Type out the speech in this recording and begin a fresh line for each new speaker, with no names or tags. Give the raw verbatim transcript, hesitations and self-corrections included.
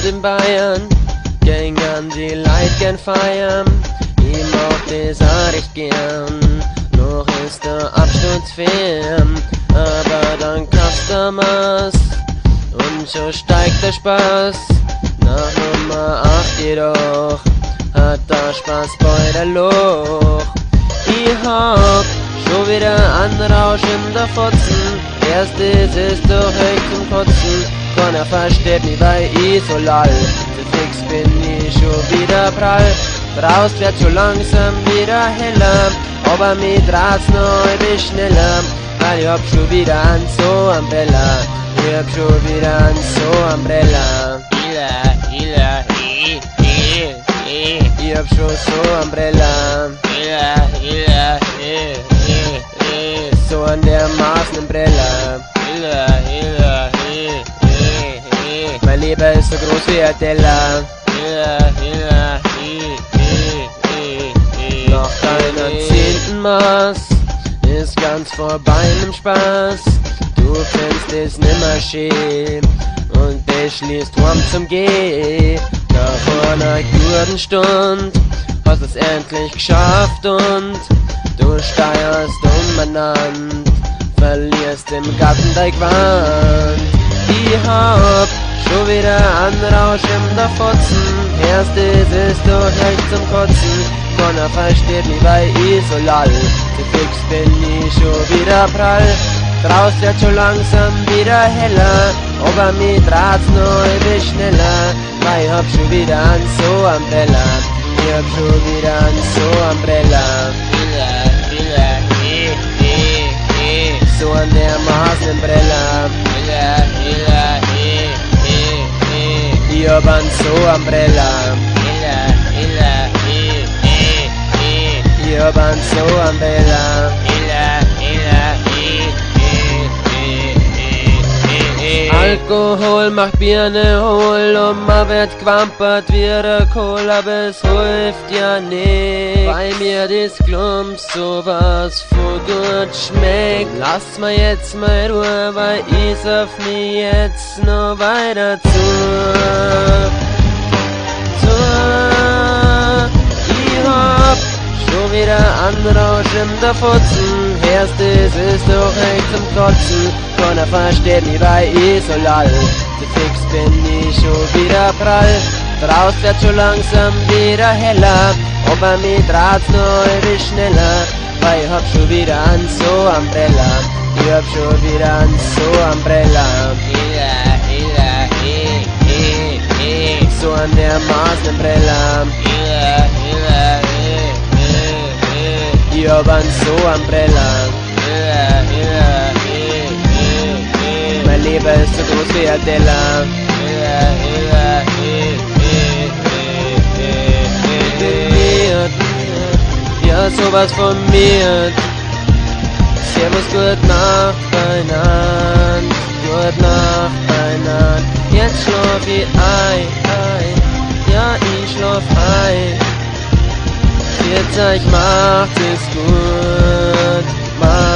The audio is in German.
und in Bayern gingen die Leute gern feiern. Ich mag das auch recht gern, noch ist der Absturz fern, aber dann kaufst du was und schon steigt der Spaß. Nach Nummer acht jedoch hat der Spaß bald ein Loch. Ich hab schon wieder Anrausch in der Fotzen, erstes ist doch echt zum Kotzen. Keiner versteht mich, weil ich so lall, zu fix bin ich schon wieder prall. Draußen wird so langsam wieder heller, aber mir draht's noch ein bisschen schneller, weil ich hab schon wieder an so Umbrella. Ich hab schon wieder an so Umbrella. Ich hab schon so Umbrella. So an der Maßenumbrella. Mein Leben ist so groß wie ein Teller. Nach deiner zehnten Maß ist ganz vorbei im Spaß. Du findest es nimmer schön und beschließt warm zum Geh. Nach einer guten Stund hast es endlich geschafft und du steierst umeinander, verlierst im Garten dein Gewand. Ich hab schon wieder Anrausch in der Fotzen, erstes ist doch echt zum Kotzen. Keiner versteht mich, weil ich so lall, zu fix bin ich schon wieder prall. Draußen wird schon langsam wieder heller, aber mir draht's noch ein bisschen schneller, weil ich hab schon wieder an so Umbrella. Ich hab schon wieder an so Umbrella. So an der Maßenumbrella. Ich hab an so Umbrella. Ich hab an so Umbrella. Alkohol macht Birne hohl und man wird gewampert wie der Kohl, aber es hilft ja nicht, weil mir das Klumps sowas voll gut schmeckt. Lass mir jetzt mal Ruhe, weil ich sauf mich jetzt noch weiter zu. zu. Ich hab schon wieder Anrausch in der Fotzen, erstes ist doch echt zum Kotzen. Keiner versteht mich, weil ich so lall, zu fix bin ich schon wieder prall. Draußen wird schon langsam wieder heller, aber mir draht's noch ein bisschen schneller, weil ich hab schon wieder an so Umbrella. Ich hab schon wieder an so Umbrella. So an der Maßenumbrella. Ich hab an so Umbrella. Mein Leben ist so groß wie ein Teller. Ja, sowas von mir. Servus, gut Nacht beieinander. Gut Nacht beieinander. Jetzt schlaf ich ein, ein. Ja, ich schlaf ein. Jetzt euch macht es gut. Macht